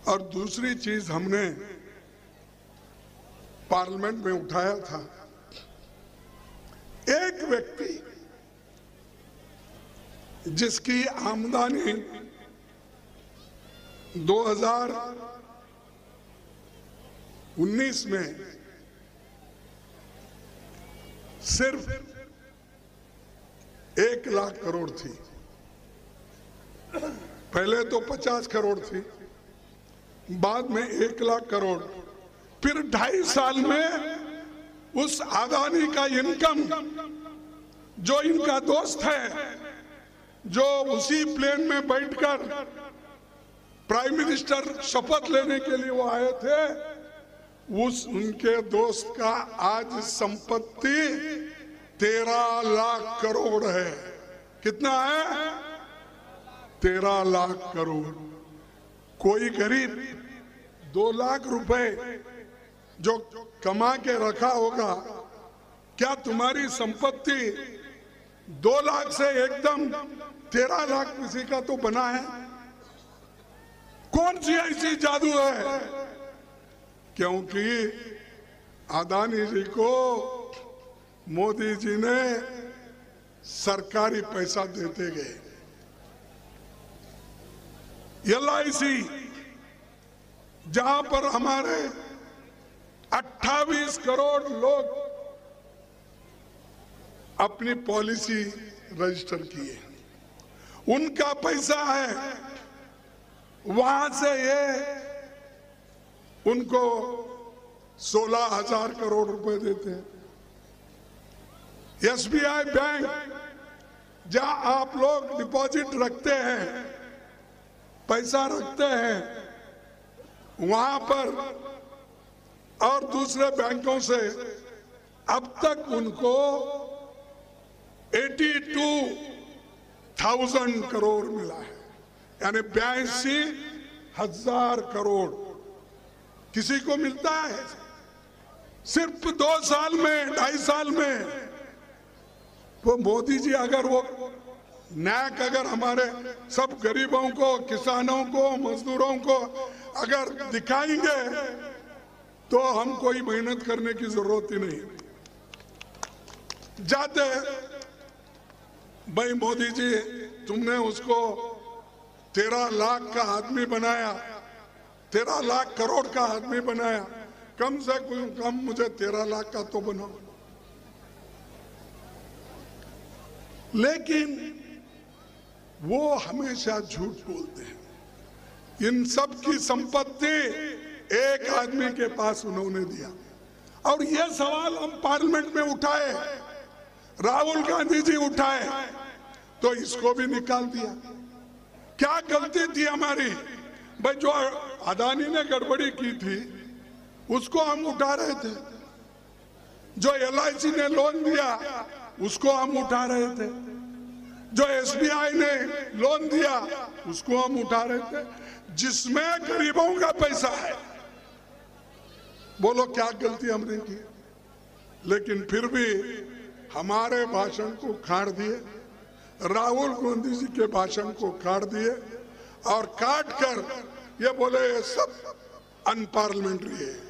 और दूसरी चीज हमने पार्लियामेंट में उठाया था, एक व्यक्ति जिसकी आमदनी 2019 में सिर्फ 1 लाख करोड़ थी, पहले तो 50 करोड़ थी, बाद में 1 लाख करोड़, फिर 2.5 साल में उस अदानी का इनकम, जो इनका दोस्त है, जो उसी प्लेन में बैठकर प्राइम मिनिस्टर शपथ लेने के लिए वो आए थे, उनके दोस्त का आज संपत्ति 13 लाख करोड़ है। कितना है? 13 लाख करोड़। कोई गरीब 2 लाख रुपए जो कमा के रखा होगा, क्या तुम्हारी संपत्ति 2 लाख से एकदम 13 लाख किसी का तो बना है? कौन सी ऐसी जादू है? क्योंकि अदानी जी को मोदी जी ने सरकारी पैसा देते गए। LIC जहां पर हमारे 28 करोड़ लोग अपनी पॉलिसी रजिस्टर किए, उनका पैसा है, वहां से ये उनको 16,000 करोड़ रुपए देते हैं। SBI बैंक जहां आप लोग डिपॉजिट रखते हैं, पैसा रखते हैं, वहां पर और दूसरे बैंकों से अब तक उनको 82,000 करोड़ मिला है, यानी 82,000 करोड़ किसी को मिलता है सिर्फ 2 साल में, 2.5 साल में। वो मोदी जी अगर वो न्याक अगर हमारे सब गरीबों को, किसानों को, मजदूरों को अगर दिखाएंगे तो हम कोई मेहनत करने की जरूरत ही नहीं। जाते भाई मोदी जी, तुमने उसको 13 लाख का आदमी बनाया, 13 लाख करोड़ का आदमी बनाया, कम से कम मुझे 13 लाख का तो बनाओ। लेकिन वो हमेशा झूठ बोलते हैं। इन सब की संपत्ति एक आदमी के पास उन्होंने दिया। और ये सवाल हम पार्लियामेंट में उठाए, राहुल गांधी जी उठाए, तो इसको भी निकाल दिया। क्या गलती थी हमारी? भाई जो अदानी ने गड़बड़ी की थी उसको हम उठा रहे थे, जो LIC ने लोन दिया उसको हम उठा रहे थे, जो SBI ने लोन दिया उसको हम उठा रहे थे, जिसमें गरीबों का पैसा है। बोलो क्या गलती हमने की? लेकिन फिर भी हमारे भाषण को काट दिए, राहुल गांधी जी के भाषण को काट दिए और काट कर ये बोले ये सब अनपार्लियामेंट्री है।